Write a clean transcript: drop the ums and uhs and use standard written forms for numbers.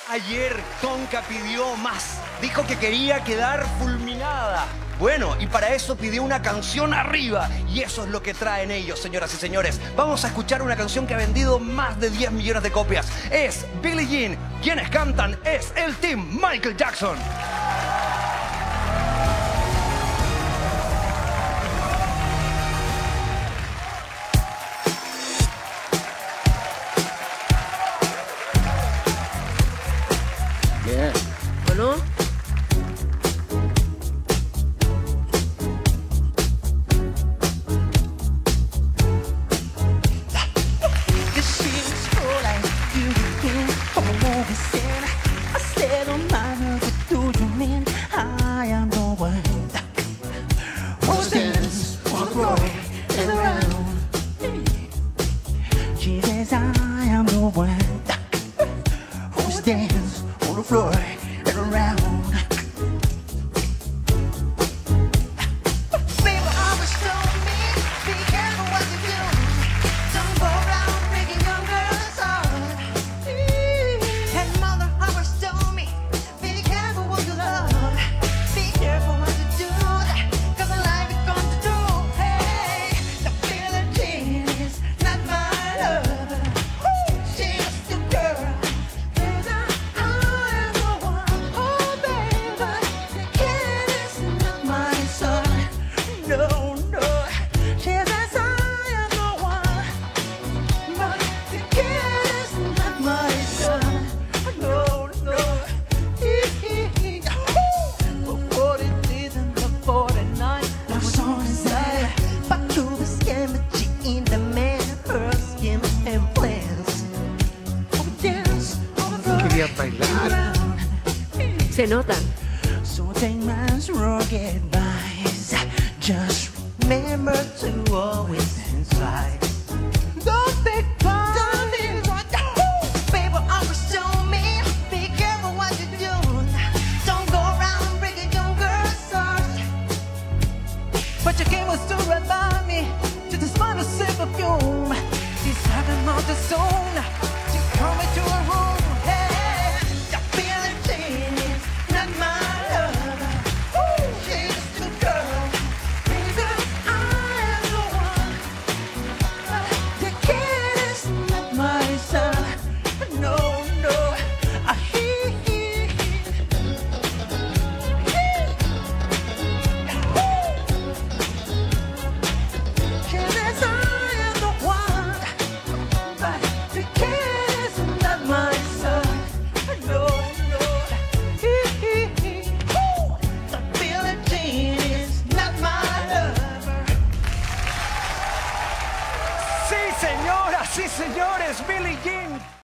Ayer Tonka pidió más. Dijo que quería quedar fulminada. Bueno, y para eso pidió una canción arriba. Y eso es lo que traen ellos, señoras y señores. Vamos a escuchar una canción que ha vendido más de 10 millones de copias. Es Billie Jean. Quienes cantan es el team Michael Jackson. Bien. Bueno. Dance on the floor and around. Baby, always told me, be careful what you do. Don't go around breaking young girls' heart. And mother always told me, be careful what you love. Be careful what you do, 'cause life is gone to do. Hey, the feeling is not my love. She's just a girl. Quería bailar. Se notan. So take my rugged advice. Just remember to always inside. Don't think twice. Don't think twice. People always tell me, be careful what you do. Don't go around breaking young girls' hearts. But you came to remind me to this final sip of perfume. This happened on the zone. To come into a room. Sí, señoras y señores, Billie Jean.